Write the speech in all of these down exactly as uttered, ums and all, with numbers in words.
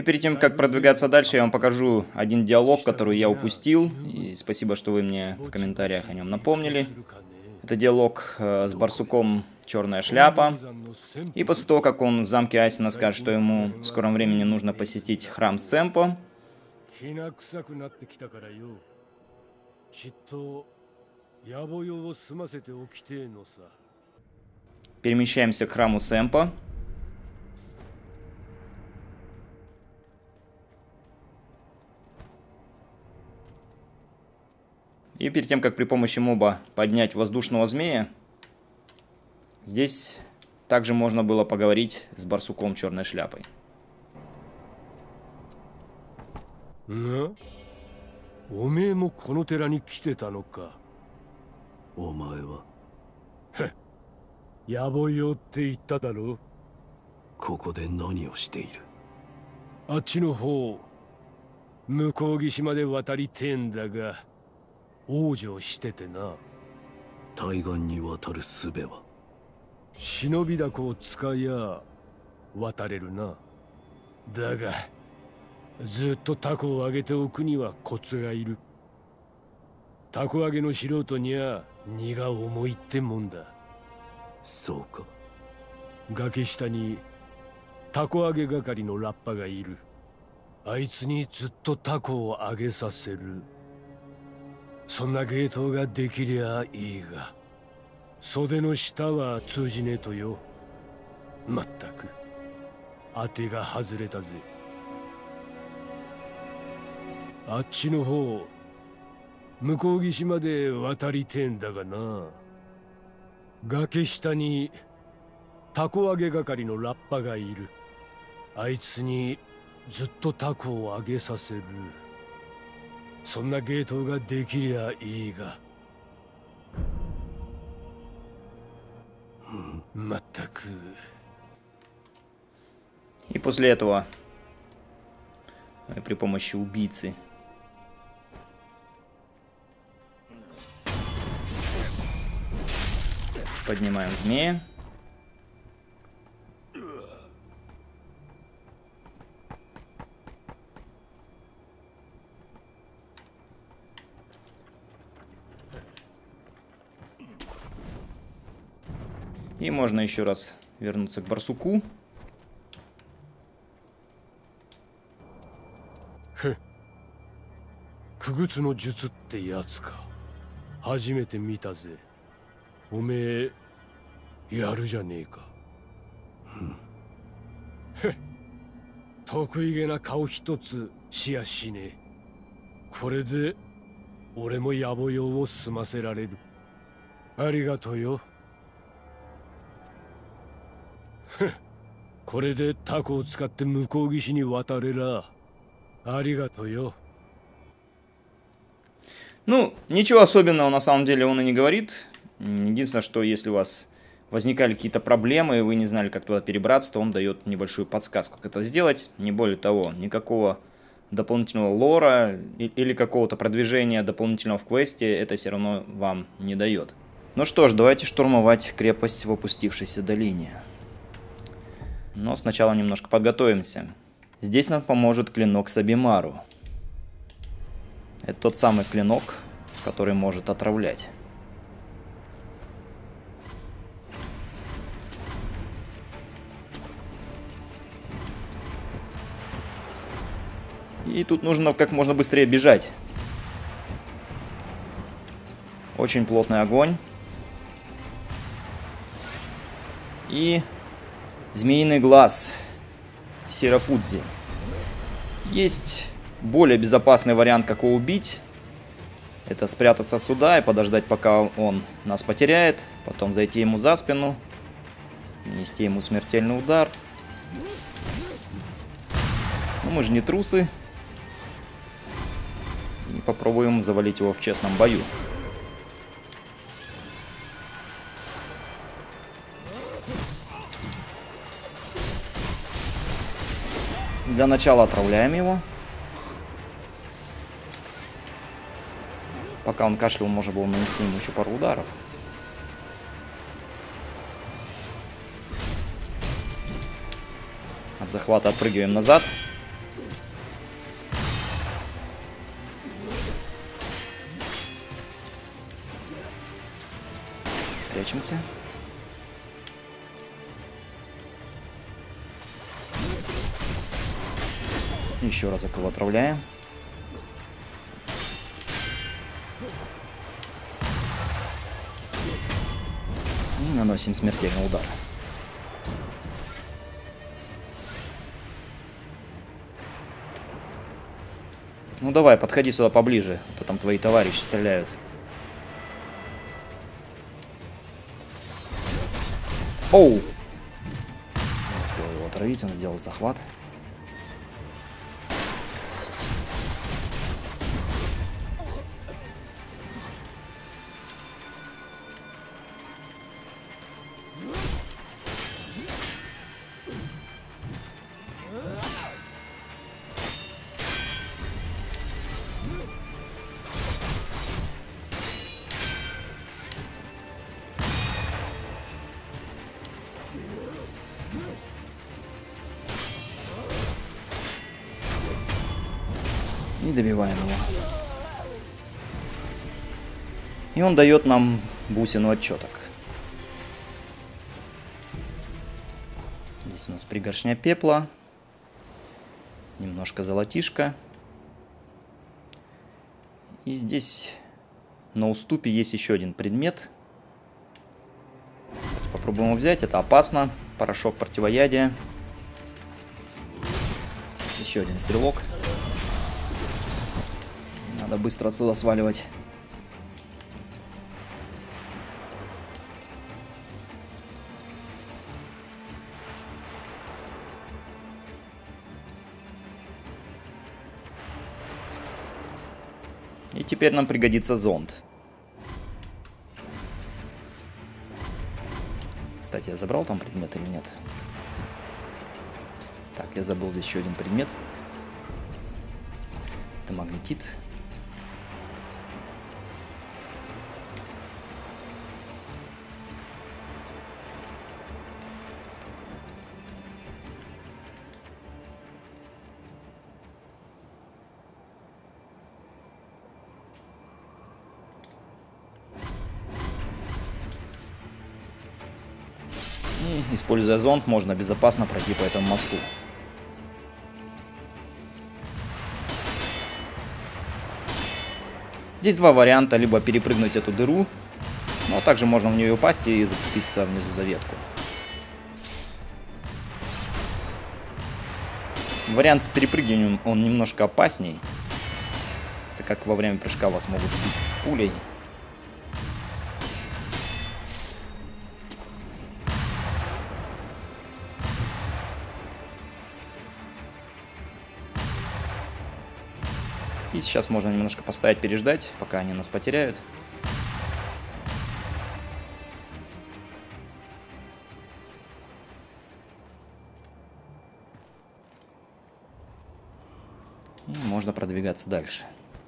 перед тем, как продвигаться дальше, я вам покажу один диалог, который я упустил. И спасибо, что вы мне в комментариях о нем напомнили. Это диалог э, с барсуком «Черная шляпа». И после того, как он в замке Асина скажет, что ему в скором времени нужно посетить храм Сэмпо, перемещаемся к храму Сэмпо. И перед тем, как при помощи моба поднять воздушного змея, здесь также можно было поговорить с барсуком черной шляпой. И после этого при помощи убийцы поднимаем змея. И можно еще раз вернуться к барсуку. Ну, ничего особенного на самом деле он и не говорит. Единственное, что если у вас возникали какие-то проблемы, и вы не знали, как туда перебраться, то он дает небольшую подсказку, как это сделать. Не более того, никакого дополнительного лора или какого-то продвижения дополнительного в квесте это все равно вам не дает. Ну что ж, давайте штурмовать крепость в опустившейся долине. Но сначала немножко подготовимся. Здесь нам поможет клинок Сабимару. Это тот самый клинок, который может отравлять. И тут нужно как можно быстрее бежать. Очень плотный огонь. И змеиный глаз Сирафудзи. Есть более безопасный вариант, как его убить. Это спрятаться сюда и подождать, пока он нас потеряет. Потом зайти ему за спину. Нанести ему смертельный удар. Но мы же не трусы. И попробуем завалить его в честном бою. Для начала отравляем его. Пока он кашлял, можно было нанести ему еще пару ударов. От захвата отпрыгиваем назад. Прячемся. Еще разок его отравляем. И наносим смертельный удар. Ну давай, подходи сюда поближе, а то там твои товарищи стреляют. Оу! Не успел его отравить, он сделал захват. И добиваем его. И он дает нам бусину отчеток. Здесь у нас пригоршня пепла. Немножко золотишка. И здесь на уступе есть еще один предмет. Попробуем его взять. Это опасно. Порошок противоядия. Еще один стрелок. Надо быстро отсюда сваливать. И теперь нам пригодится зонд. Кстати, я забрал там предмет или нет? Так, я забыл здесь еще один предмет. Это магнетит. И, используя зонд, можно безопасно пройти по этому мосту. Здесь два варианта: либо перепрыгнуть эту дыру, но также можно в нее упасть и зацепиться внизу за ветку. Вариант с перепрыгиванием, он немножко опасней, так как во время прыжка вас могут сбить пулей. И сейчас можно немножко постоять, переждать, пока они нас потеряют. И можно продвигаться дальше.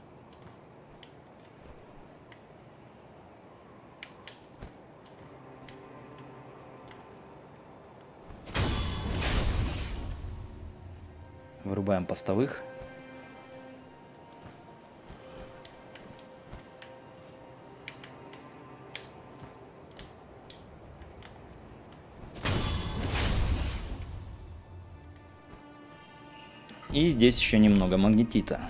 Вырубаем постовых. И здесь еще немного магнетита.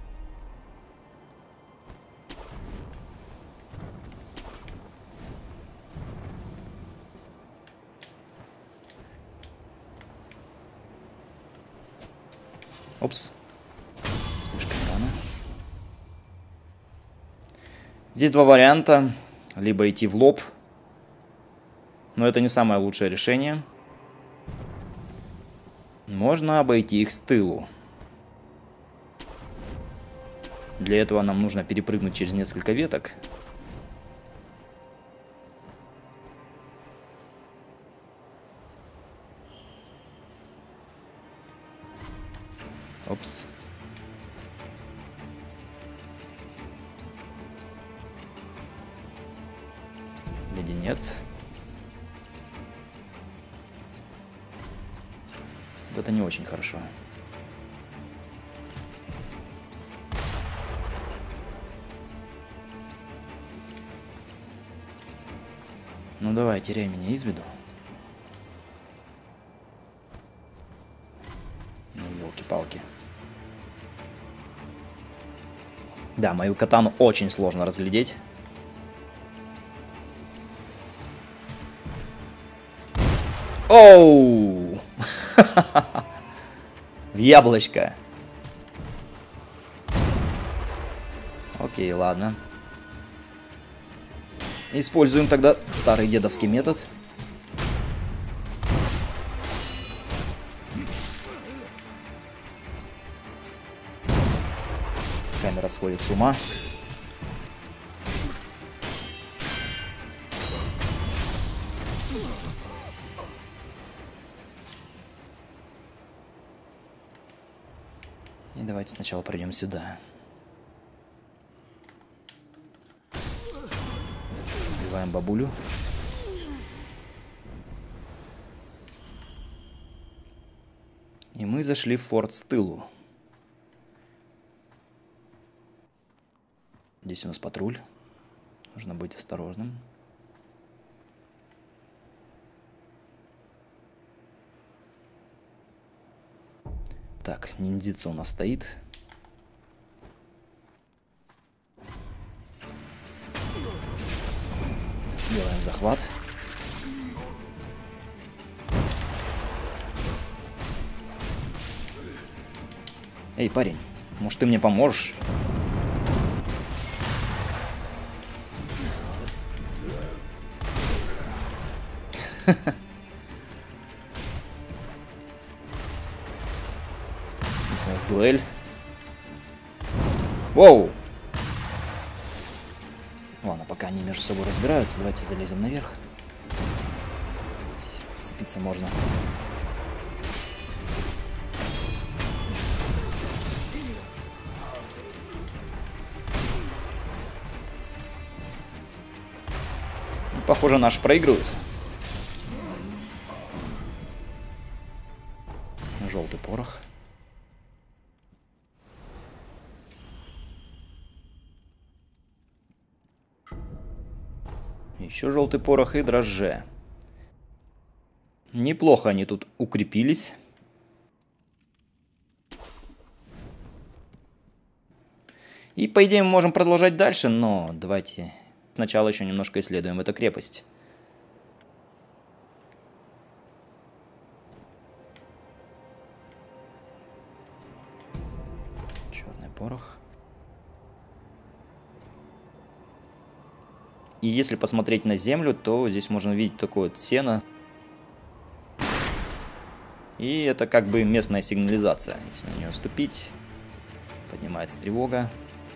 Опс. Слишком рано. Здесь два варианта. Либо идти в лоб. Но это не самое лучшее решение. Можно обойти их с тылу. Для этого нам нужно перепрыгнуть через несколько веток. Опс. Леденец. Это не очень хорошо. Ну давай, теряй меня из виду. Ну, елки-палки. Да, мою катану очень сложно разглядеть. Оу! В яблочко. Окей, ладно. Используем тогда старый дедовский метод. Камера сходит с ума. И давайте сначала пройдем сюда. Убиваем бабулю. И мы зашли в форт с тылу. Здесь у нас патруль. Нужно быть осторожным. Так, ниндзя у нас стоит. Делаем захват. Эй, парень, может, ты мне поможешь? Здесь у нас дуэль. Воу! Ладно, пока они между собой разбираются, давайте залезем наверх. Здесь сцепиться можно. И, похоже, наш проигрывает. Желтый порох. Еще желтый порох и дрожжи. Неплохо они тут укрепились. И, по идее, мы можем продолжать дальше, но давайте сначала еще немножко исследуем эту крепость. Черный порох. И если посмотреть на землю, то здесь можно увидеть такое вот сено. И это как бы местная сигнализация. Если на нее ступить, поднимается тревога.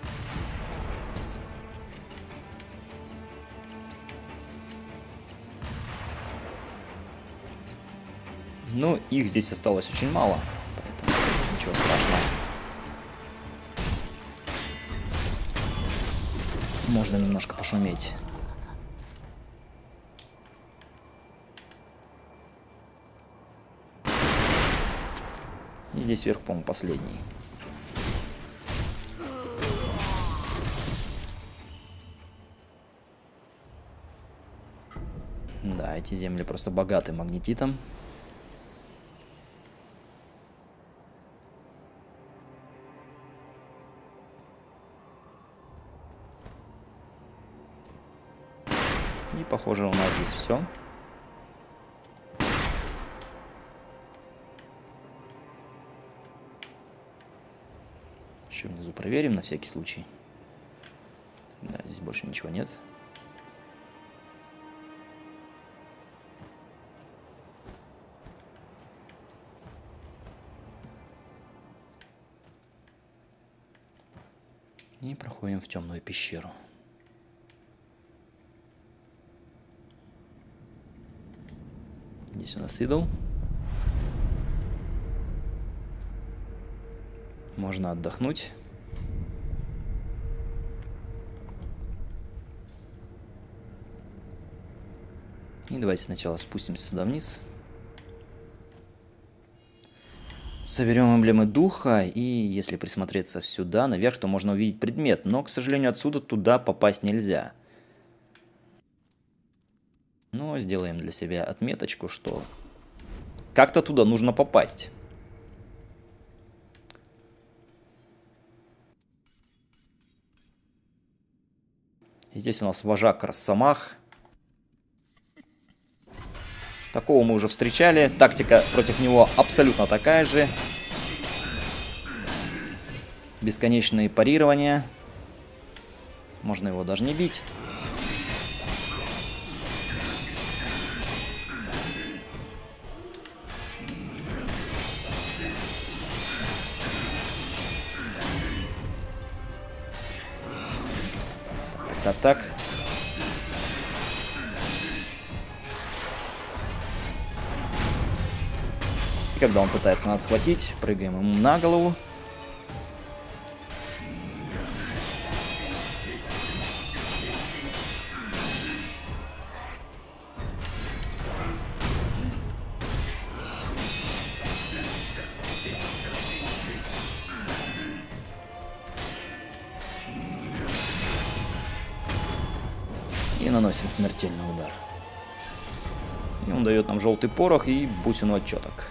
Ну, их здесь осталось очень мало, поэтому ничего страшного. Можно немножко пошуметь. И здесь вверх, по-моему, последний. Да, эти земли просто богаты магнетитом. И, похоже, у нас здесь все. Еще внизу проверим на всякий случай. Да, здесь больше ничего нет. И проходим в темную пещеру. Здесь у нас идол. Можно отдохнуть. И давайте сначала спустимся сюда вниз. Соберем эмблемы духа, и если присмотреться сюда, наверх, то можно увидеть предмет. Но, к сожалению, отсюда туда попасть нельзя. Но сделаем для себя отметочку, что как-то туда нужно попасть. И здесь у нас вожак Росомах. Такого мы уже встречали. Тактика против него абсолютно такая же. Бесконечные парирования. Можно его даже не бить. Так, так. И когда он пытается нас схватить, прыгаем ему на голову. И наносим смертельный удар. И он дает нам желтый порох и бусину отчеток.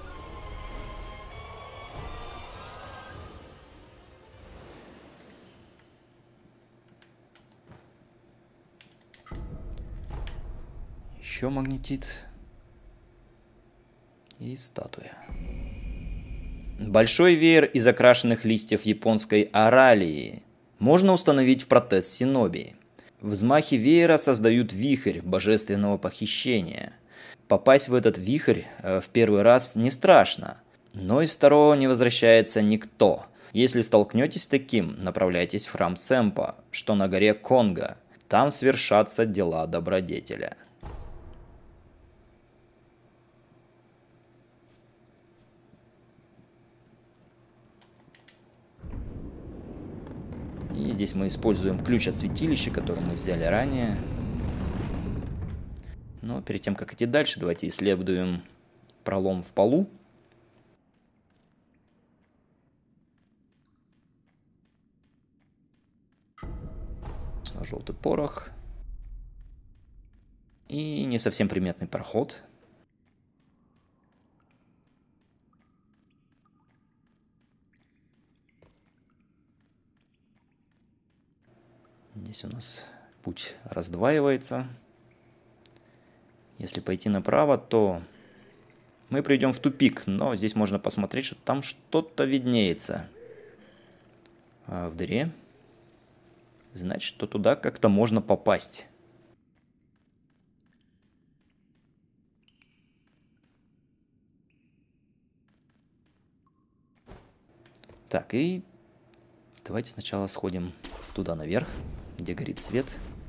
Еще магнетит. И статуя. Большой веер из окрашенных листьев японской оралии можно установить в протез Синоби. Взмахи веера создают вихрь божественного похищения. Попасть в этот вихрь в первый раз не страшно, но из второго не возвращается никто. Если столкнетесь с таким, направляйтесь в храм Сэмпа, что на горе Конго. Там свершатся дела добродетеля. И здесь мы используем ключ от святилища, который мы взяли ранее. Но перед тем, как идти дальше, давайте исследуем пролом в полу. Желтый порох. И не совсем приметный проход. Здесь у нас путь раздваивается. Если пойти направо, то мы придем в тупик, но здесь можно посмотреть, что там что-то виднеется а в дыре. Значит, что туда как-то можно попасть. Так, и давайте сначала сходим туда наверх, где горит свет.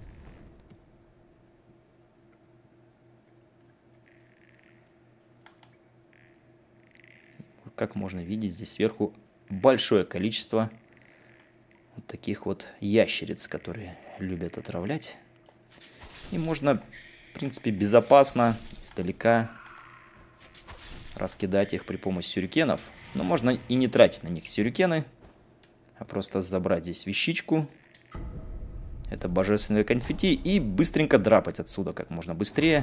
Как можно видеть, здесь сверху большое количество вот таких вот ящериц, которые любят отравлять. И можно, в принципе, безопасно издалека раскидать их при помощи сюрикенов. Но можно и не тратить на них сюрикены, а просто забрать здесь вещичку. Это божественное конфетти. И быстренько драпать отсюда как можно быстрее.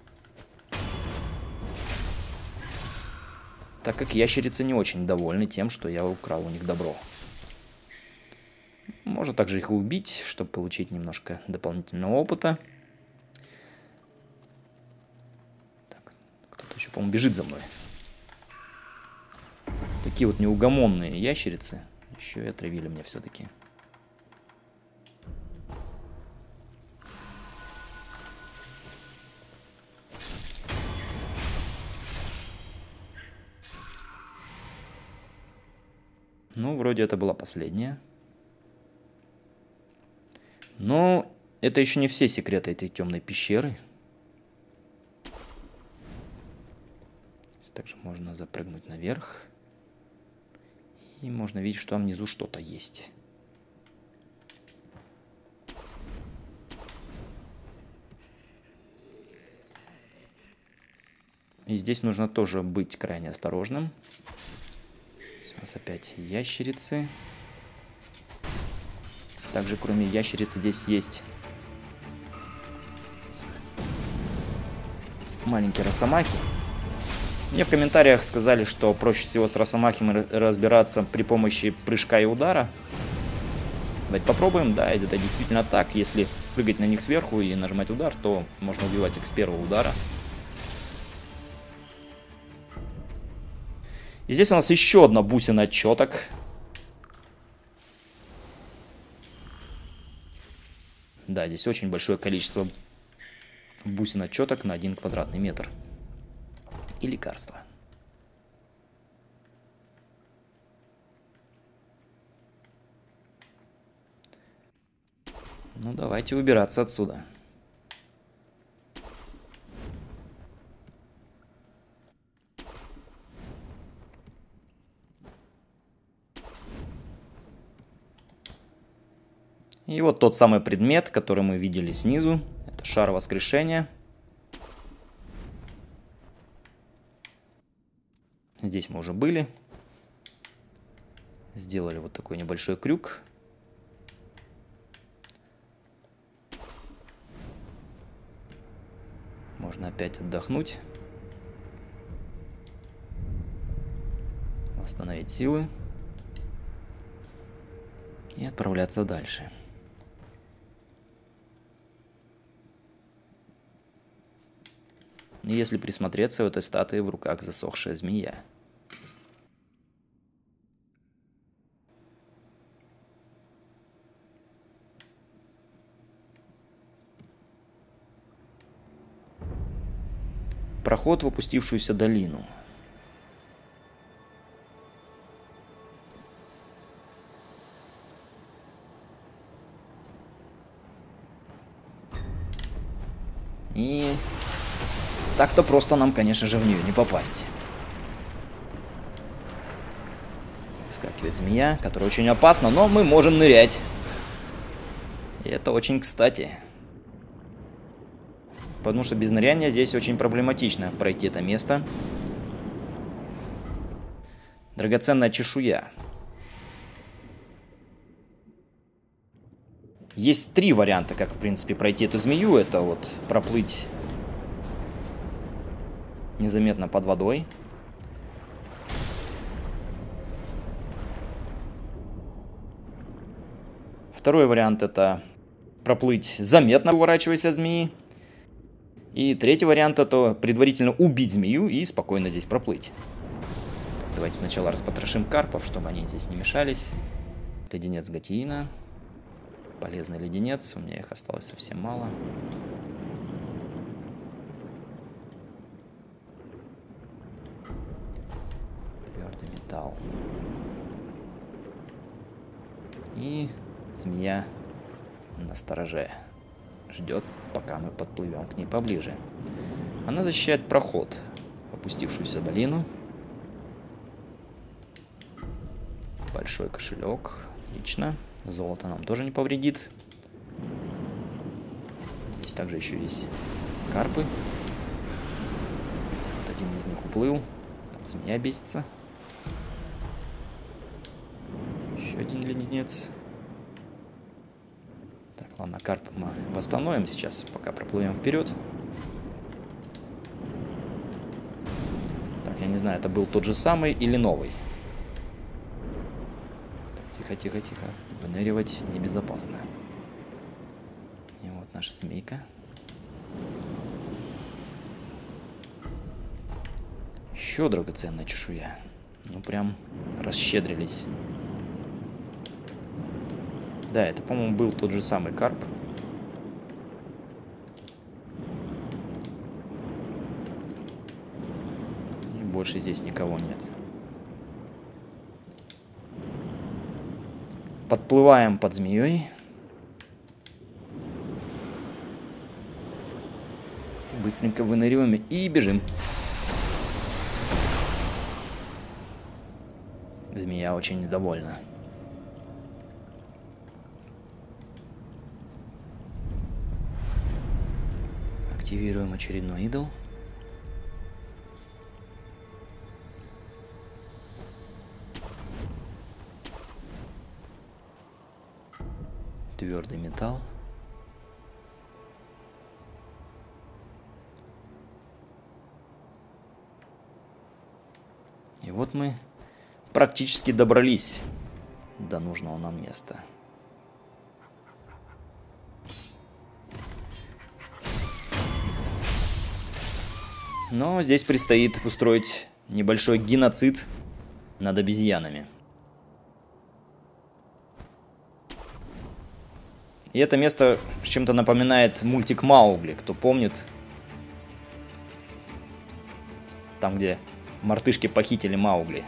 Так как ящерицы не очень довольны тем, что я украл у них добро. Можно также их убить, чтобы получить немножко дополнительного опыта. Так, кто-то еще, по-моему, бежит за мной. Такие вот неугомонные ящерицы. Еще и отравили меня все-таки. Ну, вроде это была последняя. Но это еще не все секреты этой темной пещеры. Также можно запрыгнуть наверх. И можно видеть, что там внизу что-то есть. И здесь нужно тоже быть крайне осторожным. У нас опять ящерицы. Также, кроме ящериц, здесь есть маленькие росомахи. Мне в комментариях сказали, что проще всего с росомахами разбираться при помощи прыжка и удара. Давайте попробуем. Да, это действительно так. Если прыгать на них сверху и нажимать удар, то можно убивать их с первого удара. И здесь у нас еще одна бусина четок. Да, здесь очень большое количество бусин четок на один квадратный метр. И лекарства. Ну, давайте выбираться отсюда. И вот тот самый предмет, который мы видели снизу. Это шар воскрешения. Здесь мы уже были. Сделали вот такой небольшой крюк. Можно опять отдохнуть. Восстановить силы. И отправляться дальше. И если присмотреться, у этой статуи в руках засохшая змея. Проход в опустившуюся долину. И так-то просто нам, конечно же, в нее не попасть. Выскакивает змея, которая очень опасна, но мы можем нырять. И это очень кстати. Потому что без ныряния здесь очень проблематично пройти это место. Драгоценная чешуя. Есть три варианта, как, в принципе, пройти эту змею. Это вот проплыть незаметно под водой. Второй вариант — это проплыть заметно, уворачиваясь от змеи. И третий вариант — это предварительно убить змею и спокойно здесь проплыть. Давайте сначала распотрошим карпов, чтобы они здесь не мешались. Леденец Гатиина. Полезный леденец. У меня их осталось совсем мало. Твердый металл. И змея на стороже. Ждет, пока мы подплывем к ней поближе. Она защищает проход в опустившуюся долину. Большой кошелек. Отлично. Золото нам тоже не повредит. Здесь также еще есть карпы. Вот один из них уплыл. Там змея бесится. Еще один леденец. Так, ладно, карп мы восстановим сейчас, пока проплывем вперед. Так, я не знаю, это был тот же самый или новый. Тихо, тихо, тихо. Выныривать небезопасно. И вот наша змейка. Еще драгоценная чешуя. Ну, прям расщедрились. Да, это, по-моему, был тот же самый карп. И больше здесь никого нет. Подплываем под змеей. Быстренько выныриваем и бежим. Змея очень недовольна. Активируем очередной идол. Твердый металл. И вот мы практически добрались до нужного нам места. Но здесь предстоит устроить небольшой геноцид над обезьянами. И это место чем-то напоминает мультик Маугли, кто помнит. Там, где мартышки похитили Маугли.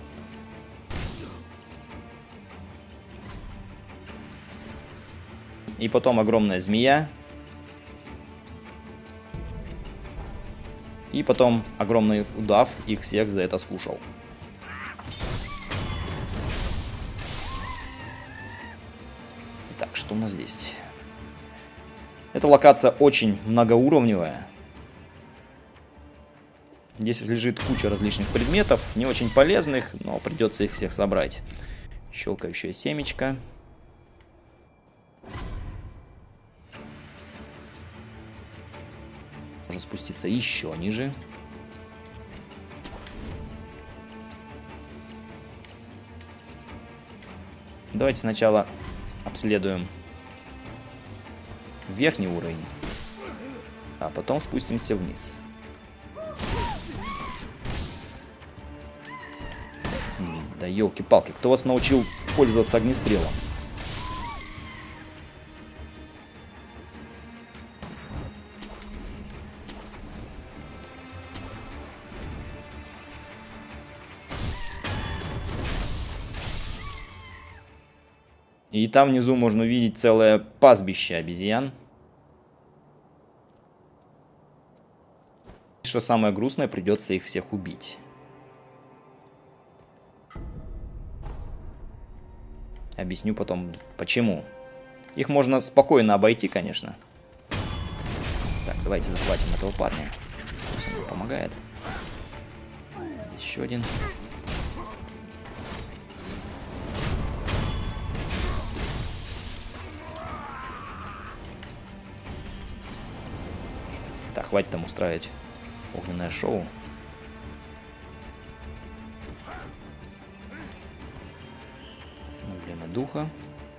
И потом огромная змея. И потом огромный удав их всех за это скушал. Так, что у нас здесь? Эта локация очень многоуровневая. Здесь лежит куча различных предметов, не очень полезных, но придется их всех собрать. Щелкающее семечко. Можно спуститься еще ниже. Давайте сначала обследуем верхний уровень, а потом спустимся вниз. Да елки-палки, кто вас научил пользоваться огнестрелом? И там внизу можно увидеть целое пастбище обезьян. Что самое грустное, придется их всех убить. Объясню потом, почему. Их можно спокойно обойти, конечно. Так, давайте захватим этого парня. Пусть он нам помогает. Здесь еще один. Так, хватит там устраивать огненное шоу. Эмблема духа.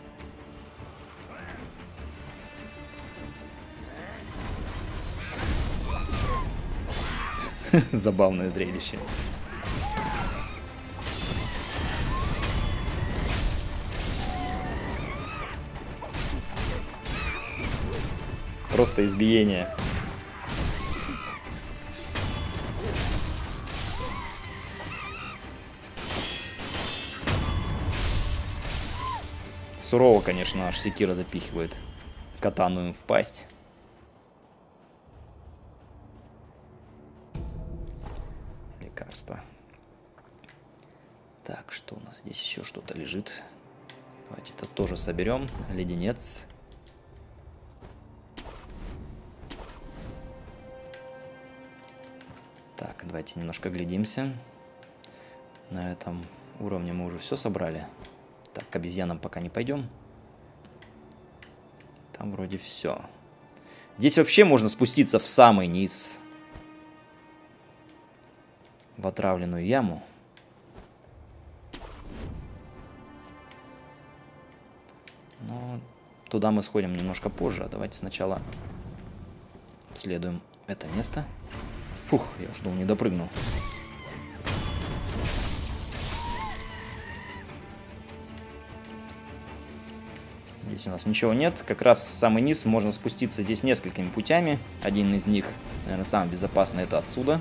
Забавное зрелище. Просто избиение. Сурово, конечно, аж секира запихивает катану им в пасть. Лекарство. Так, что у нас здесь еще что-то лежит? Давайте это тоже соберем. Леденец. Так, давайте немножко глядимся. На этом уровне мы уже все собрали. Так, к обезьянам пока не пойдем. Там вроде все. Здесь вообще можно спуститься в самый низ. В отравленную яму. Но туда мы сходим немножко позже. А давайте сначала обследуем это место. Фух, я уж думал, не допрыгнул. Здесь у нас ничего нет. Как раз самый низ можно спуститься здесь несколькими путями. Один из них, наверное, самый безопасный, это отсюда.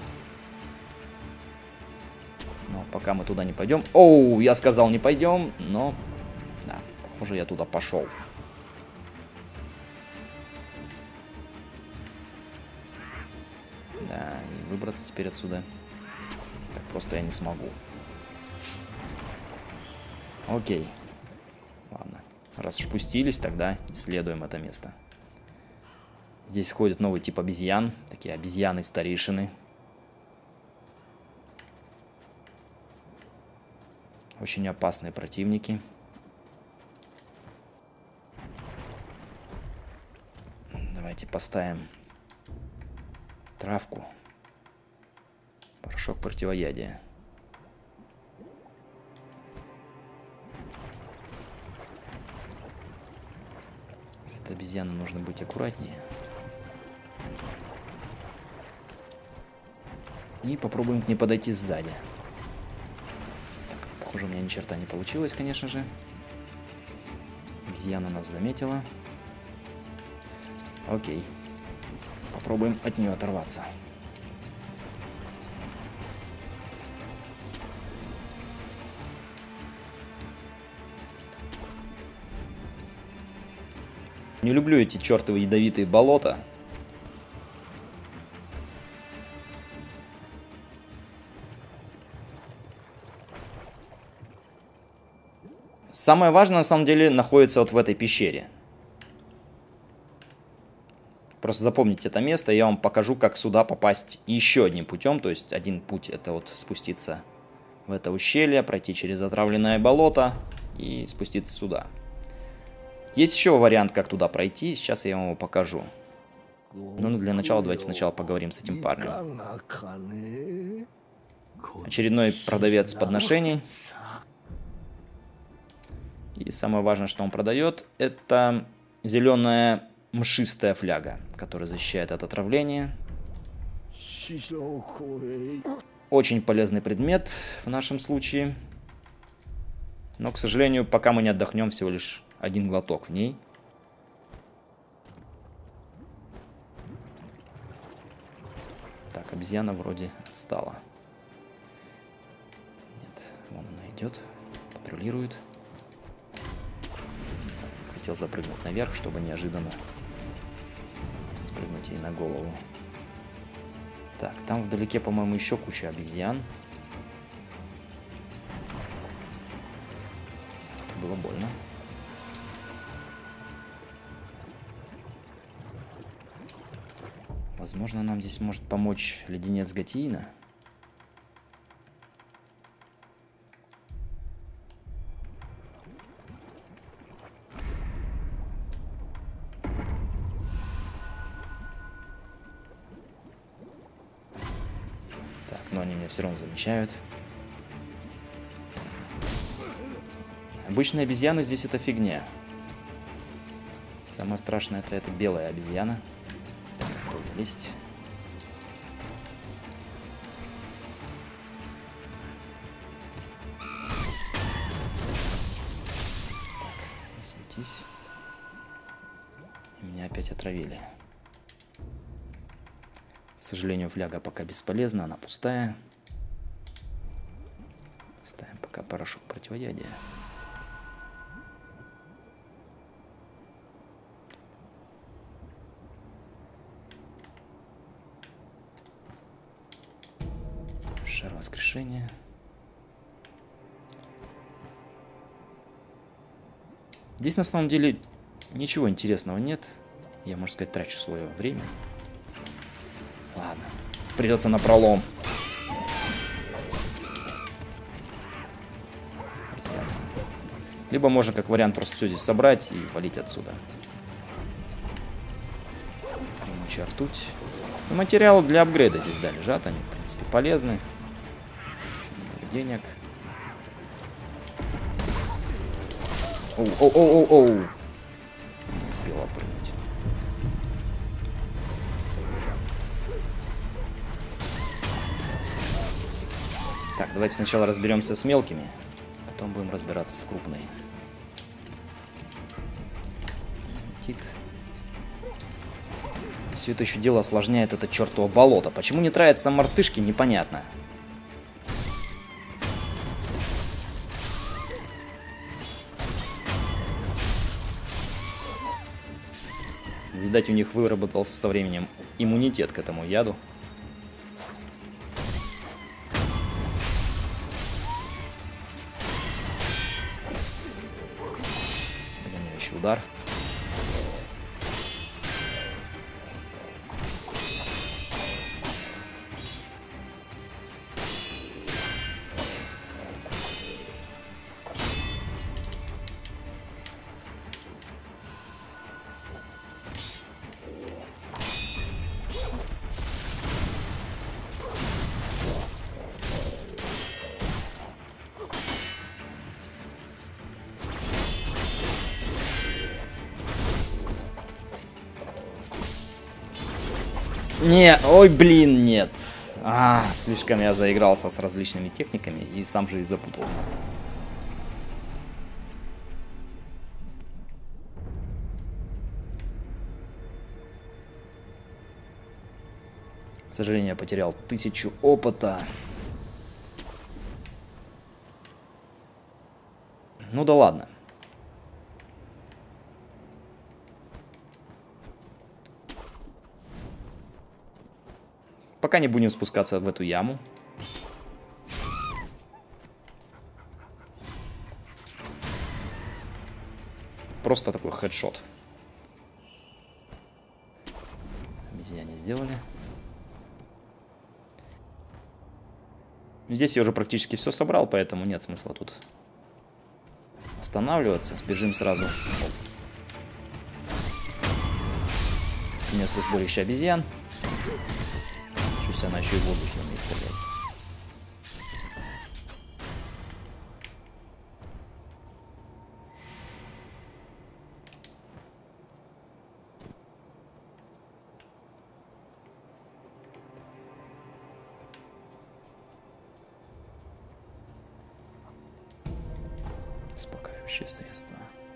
Но пока мы туда не пойдем. Оу, я сказал не пойдем, но... Да, похоже, я туда пошел. Да, и выбраться теперь отсюда так просто я не смогу. Окей. Ладно. Раз уж спустились, тогда исследуем это место. Здесь ходит новый тип обезьян. Такие обезьяны-старейшины. Очень опасные противники. Давайте поставим травку. Порошок противоядия. От обезьяны нужно быть аккуратнее. И попробуем к ней подойти сзади. Так, похоже, у меня ни черта не получилось, конечно же. Обезьяна нас заметила. Окей. Попробуем от нее оторваться. Не люблю эти чертовы ядовитые болота. Самое важное, на самом деле, находится вот в этой пещере. Просто запомните это место, и я вам покажу, как сюда попасть еще одним путем. То есть один путь — это вот спуститься в это ущелье, пройти через отравленное болото и спуститься сюда. Есть еще вариант, как туда пройти, сейчас я вам его покажу. Ну, для начала давайте сначала поговорим с этим парнем. Очередной продавец подношений. И самое важное, что он продает, это зеленая мшистая фляга, которая защищает от отравления. Очень полезный предмет в нашем случае. Но, к сожалению, пока мы не отдохнем, всего лишь один глоток в ней. Так, обезьяна вроде отстала. Нет, вон она идет, патрулирует. Хотел запрыгнуть наверх, чтобы неожиданно спрыгнуть ей на голову. Так, там вдалеке, по-моему, еще куча обезьян. Это было больно. Возможно, нам здесь может помочь леденец Гатиина. Так, но они меня все равно замечают. Обычные обезьяны здесь это фигня. Самое страшное — это эта белая обезьяна. Кто залезть? Так, не суетись. Меня опять отравили. К сожалению, фляга пока бесполезна, она пустая. Ставим пока порошок противоядия. Шар воскрешения. Здесь на самом деле ничего интересного нет. Я, можно сказать, трачу свое время. Ладно, придется напролом. Либо можно, как вариант, просто все здесь собрать и валить отсюда. Примучая ртуть. И материалы для апгрейда здесь, да, лежат. Они, в принципе, полезны. Денег. Оу-оу-оу-оу. Не успела прыгнуть. Так, давайте сначала разберемся с мелкими, потом будем разбираться с крупной. Тит. Все это еще дело осложняет это чертово болото. Почему не тратятся мартышки, непонятно. Видать, у них выработался со временем иммунитет к этому яду. Догоняющий удар. Не, ой, блин, нет. А, слишком я заигрался с различными техниками и сам же и запутался. К сожалению, я потерял тысячу опыта. Ну да ладно. Пока не будем спускаться в эту яму. Просто такой хедшот. Обезьяне сделали. Здесь я уже практически все собрал, поэтому нет смысла тут останавливаться. Сбежим сразу. Место сборища обезьян. Чуть она еще и в воздухе умеет стрелять. Успокаивающее средство.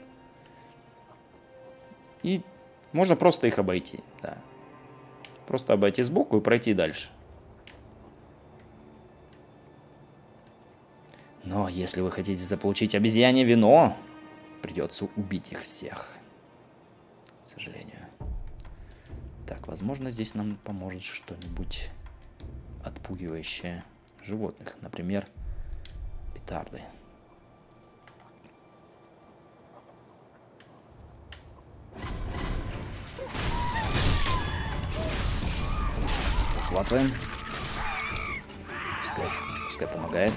И можно просто их обойти, да. Просто обойти сбоку и пройти дальше. Но если вы хотите заполучить обезьяне вино, придется убить их всех. К сожалению. Так, возможно, здесь нам поможет что-нибудь отпугивающее животных. Например, петарды. Хватаем. Пускай, пускай помогает.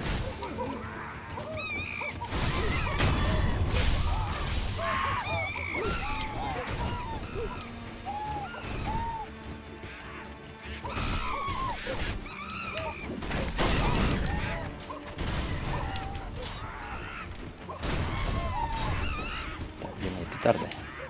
Так, где мои петарды?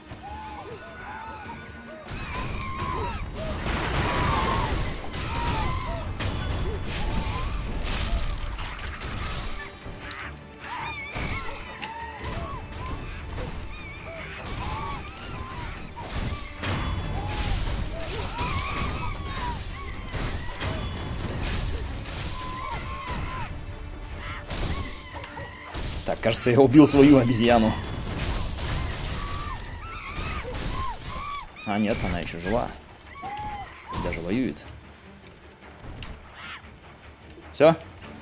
Так, кажется, я убил свою обезьяну. А нет, она еще жива. Даже воюет. Все?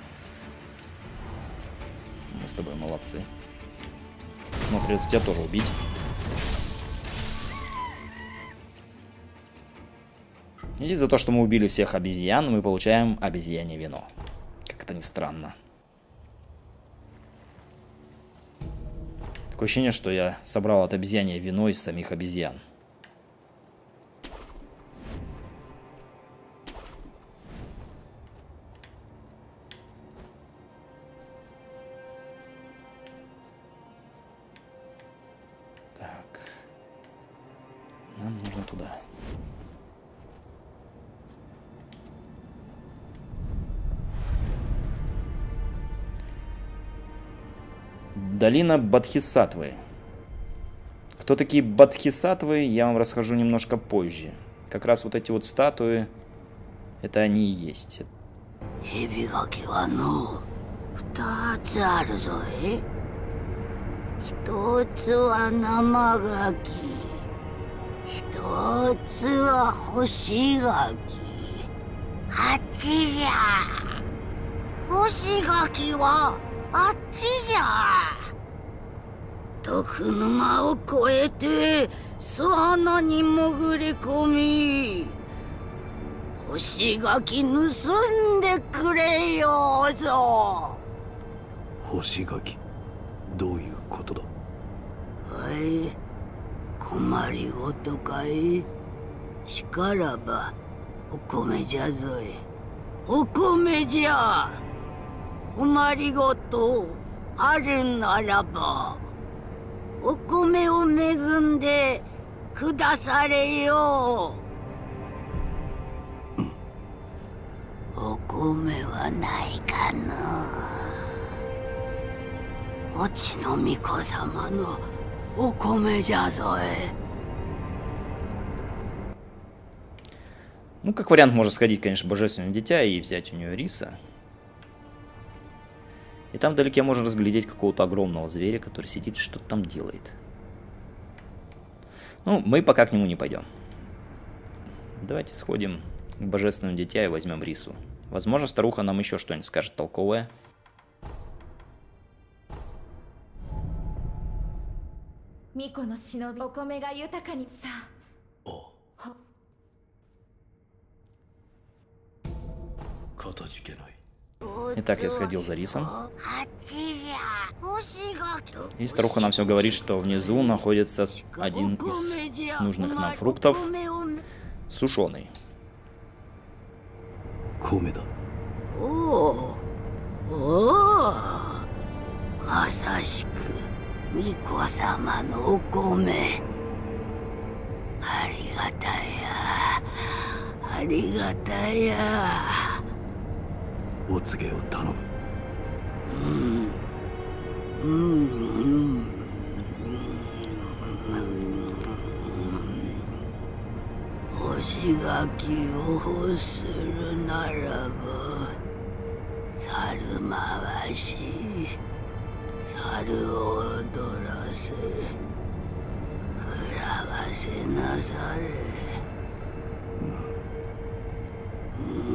Мы с тобой молодцы. Но придется тебя тоже убить. И за то, что мы убили всех обезьян, мы получаем обезьяне вино. Как это ни странно. Такое ощущение, что я собрал от обезьяне вино из самих обезьян. Так. Нам нужно туда. Долина Бодхисаттвы. Кто такие Бодхисаттвы, я вам расскажу немножко позже. Как раз вот эти вот статуи, это они и есть. あっちじゃ。徳沼を越えて巣穴に潜り込み、干し柿盗んでくれようぞ。 干し柿、どういうことだ。 はい、困りごとかい。しからばお米じゃぞい。お米じゃ。困りごとあるならばお米を恵んでくだされよ。 米はないかな。オチの巫女様のお米じゃぞえ。 Ну, как вариант, можно сходить, конечно, в Божественное Дитя и взять у нее риса. И там вдалеке можно разглядеть какого-то огромного зверя, который сидит и что-то там делает. Ну, мы пока к нему не пойдем. Давайте сходим к Божественному Дитя и возьмем рису. Возможно, старуха нам еще что-нибудь скажет толковое. Итак, я сходил за рисом. И старуха нам все говорит, что внизу находится один из нужных нам фруктов, сушеный. О, о, масашику, Мико-самаのお米。ありがたや、ありがたや。 お告げを頼む。 うん、うん、干し柿を欲するならば、猿回し、猿を踊らせ、食らわせなされ。うん。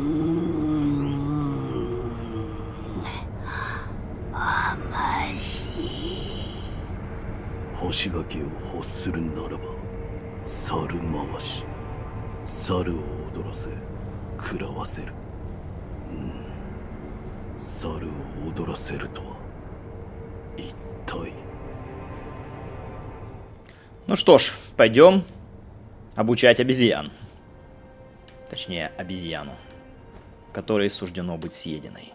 干し柿を欲するならば猿回し猿を踊らせ食らわせる、うん、猿を踊らせるとは一体。 Ну что ж, пойдем обучать обезьян. Точнее, обезьяну, которой суждено быть съеденной.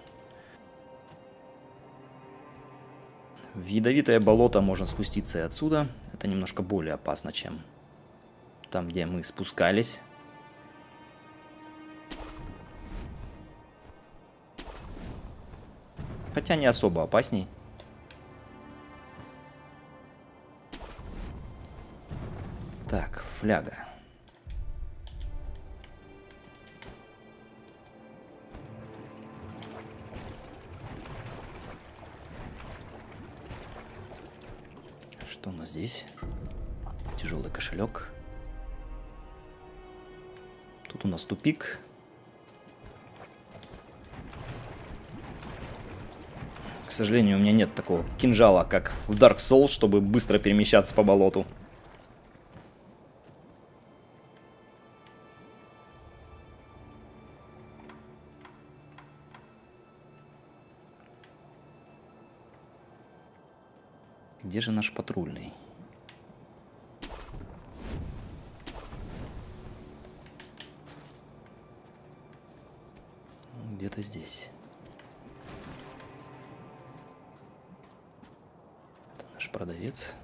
В ядовитое болото можно спуститься и отсюда. Это немножко более опасно, чем там, где мы спускались. Хотя не особо опасней. Так, фляга. Что у нас здесь? Тяжелый кошелек. Тут у нас тупик. К сожалению, у меня нет такого кинжала, как в Dark Souls, чтобы быстро перемещаться по болоту. Где же наш патрульный? Где-то здесь. Это наш продавец.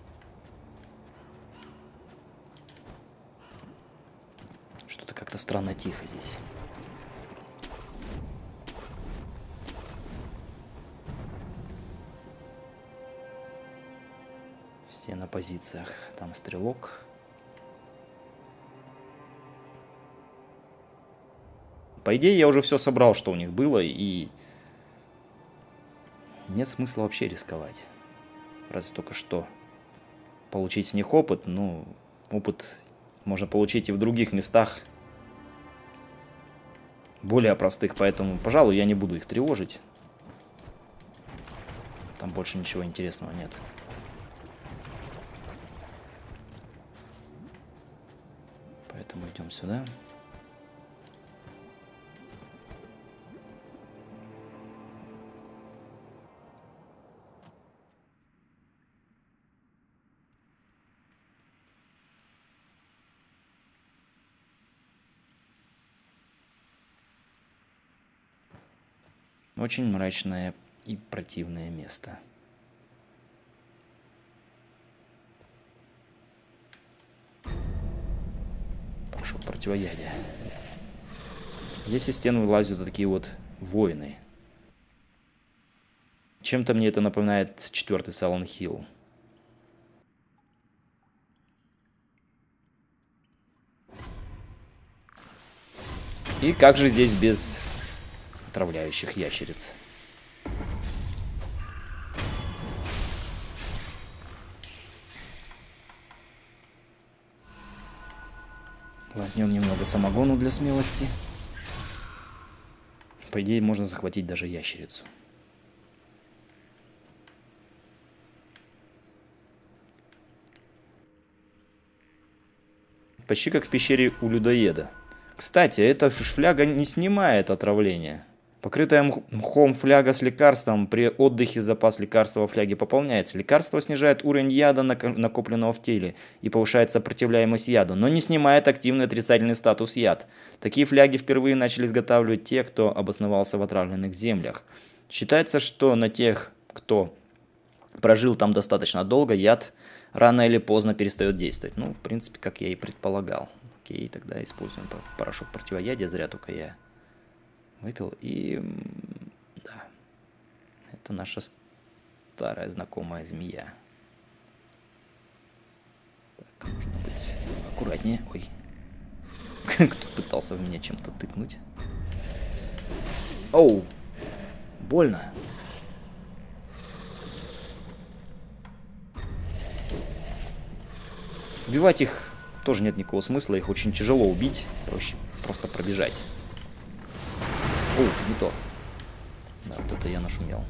Что-то как-то странно тихо здесь. Все на позициях. Там стрелок. По идее, я уже все собрал, что у них было, и нет смысла вообще рисковать. Разве только что получить с них опыт. Ну, опыт можно получить и в других местах, более простых, поэтому, пожалуй, я не буду их тревожить. Там больше ничего интересного нет. Поэтому идем сюда. Очень мрачное и противное место. Прошу противоядия. Здесь из стен вылазят вот такие вот Воины. Чем-то мне это напоминает четвертый Silent Hill. И как же здесь без отравляющих ящериц? Глотнем немного самогону для смелости. По идее, можно захватить даже ящерицу. Почти как в пещере у людоеда. Кстати, эта фляга не снимает отравление. Покрытая мхом фляга с лекарством, при отдыхе запас лекарства во фляге пополняется. Лекарство снижает уровень яда, накопленного в теле, и повышает сопротивляемость яду, но не снимает активный отрицательный статус яд. Такие фляги впервые начали изготавливать те, кто обосновался в отравленных землях. Считается, что на тех, кто прожил там достаточно долго, яд рано или поздно перестает действовать. Ну, в принципе, как я и предполагал. Окей, тогда используем порошок противоядия, зря только я выпил. И да, это наша старая знакомая змея. Так, нужно быть аккуратнее. Ой, кто-то пытался в меня чем-то тыкнуть. Оу, больно. Убивать их тоже нет никакого смысла, их очень тяжело убить, проще просто пробежать. О, не то. Да, вот это я нашумел.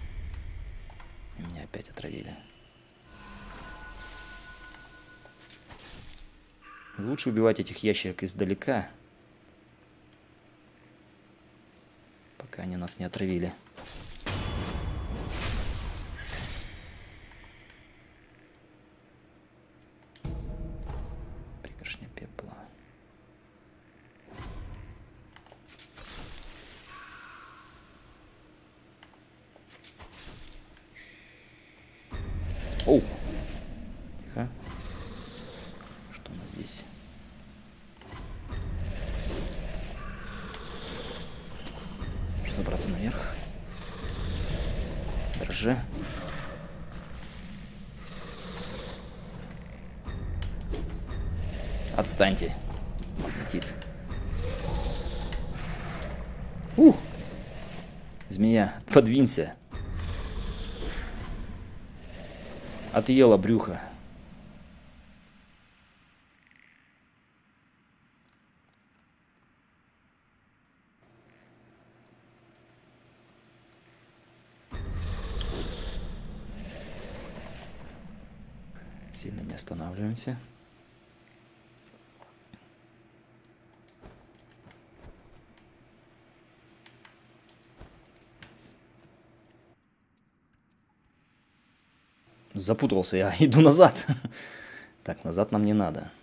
И меня опять отравили. Лучше убивать этих ящерок издалека, пока они нас не отравили. Пригоршня пепла. Оу! Тихо. Что у нас здесь? Можно забраться наверх. Держи. Отстаньте. Магнетит. Ух! Змея, подвинься. Отъела брюхо. Сильно не останавливаемся. Запутался я, иду назад. Так, назад нам не надо.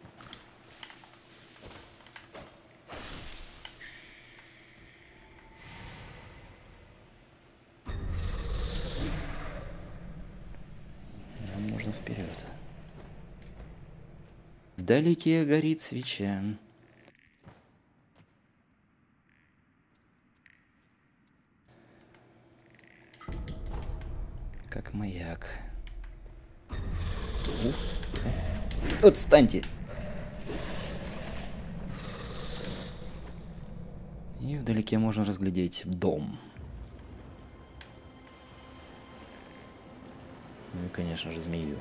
Нам нужно вперед. Вдалеке горит свеча. Как маяк. Отстаньте. И вдалеке можно разглядеть дом. Ну и, конечно же, змею.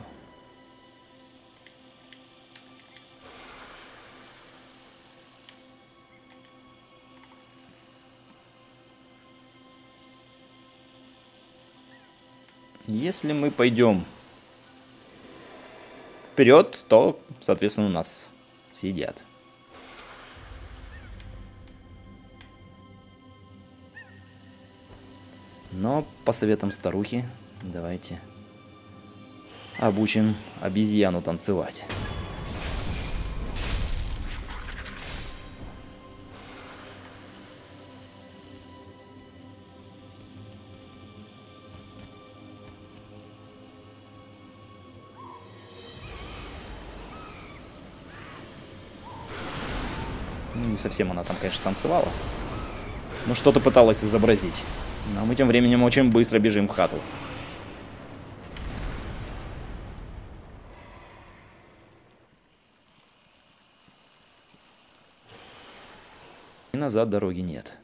Если мы пойдем вперед, то, соответственно, нас съедят. Но по советам старухи давайте обучим обезьяну танцевать. Ну, не совсем она там, конечно, танцевала. Ну, что-то пыталась изобразить. А мы тем временем очень быстро бежим в хату. И назад дороги нет.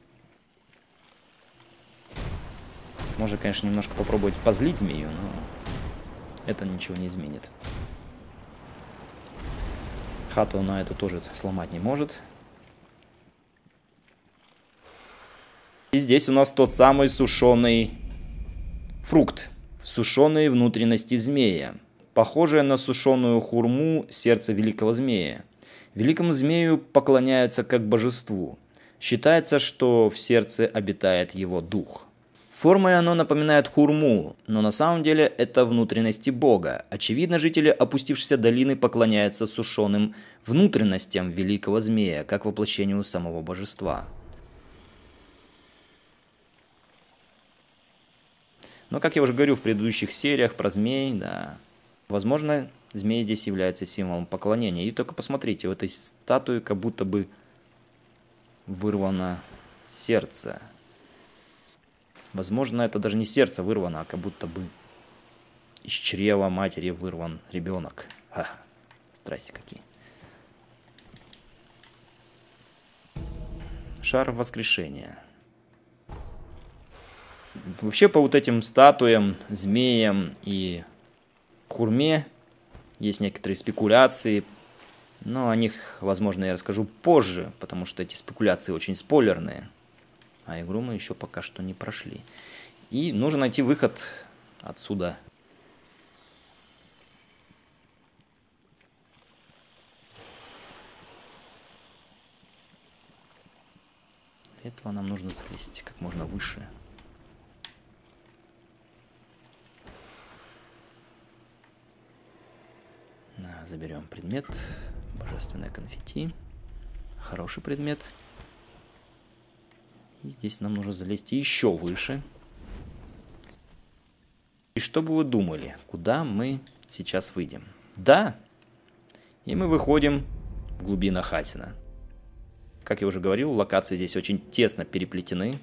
Можно, конечно, немножко попробовать позлить змею, но это ничего не изменит. Хату она эту тоже сломать не может. И здесь у нас тот самый сушеный фрукт. Сушеные внутренности змея. Похожее на сушеную хурму сердце великого змея. Великому змею поклоняются как божеству. Считается, что в сердце обитает его дух. Формой оно напоминает хурму, но на самом деле это внутренности бога. Очевидно, жители опустившейся долины поклоняются сушеным внутренностям великого змея, как воплощению самого божества. Но, как я уже говорил в предыдущих сериях про змей, да, возможно, змеи здесь являются символом поклонения. И только посмотрите, у этой статуи как будто бы вырвано сердце. Возможно, это даже не сердце вырвано, а как будто бы из чрева матери вырван ребенок. А, здрасте какие. Шар воскрешения. Вообще по вот этим статуям, змеям и хурме есть некоторые спекуляции. Но о них, возможно, я расскажу позже, потому что эти спекуляции очень спойлерные. А игру мы еще пока что не прошли. И нужно найти выход отсюда. Для этого нам нужно залезть как можно выше. Заберем предмет. Божественное конфетти. Хороший предмет. И здесь нам нужно залезть еще выше. И что бы вы думали, куда мы сейчас выйдем? Да, и мы выходим в глубина Хасина. Как я уже говорил, локации здесь очень тесно переплетены.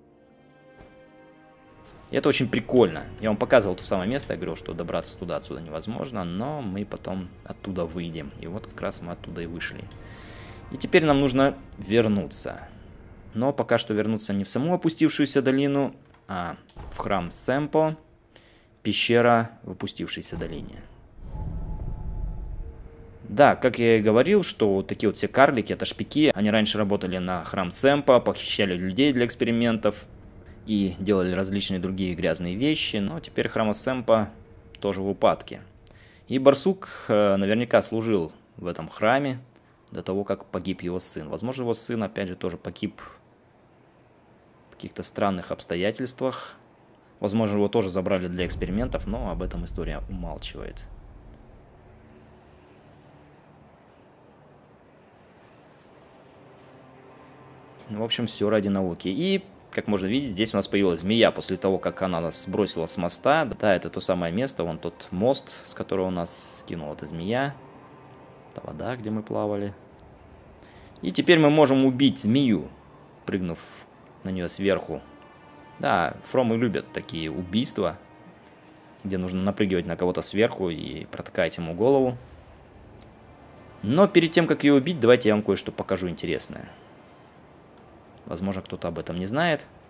И это очень прикольно. Я вам показывал то самое место, я говорил, что добраться туда отсюда невозможно, но мы потом оттуда выйдем. И вот как раз мы оттуда и вышли. И теперь нам нужно вернуться. Но пока что вернуться не в саму опустившуюся долину, а в храм Сэмпо, пещера в опустившейся долине. Да, как я и говорил, что вот такие вот все карлики, это шпики, они раньше работали на храм Сэмпо, похищали людей для экспериментов и делали различные другие грязные вещи, но теперь храм Сэмпо тоже в упадке. И барсук наверняка служил в этом храме до того, как погиб его сын. Возможно, его сын, опять же, тоже погиб в каких-то странных обстоятельствах. Возможно, его тоже забрали для экспериментов, но об этом история умалчивает. В общем, все ради науки. И, как можно видеть, здесь у нас появилась змея после того, как она нас сбросила с моста. Да, это то самое место, вон тот мост, с которого нас скинула эта змея. Это вода, где мы плавали. И теперь мы можем убить змею, прыгнув на нее сверху. Да, фромы любят такие убийства, где нужно напрыгивать на кого-то сверху и протыкать ему голову. Но перед тем, как ее убить, давайте я вам кое-что покажу интересное. Возможно, кто-то об этом не знает.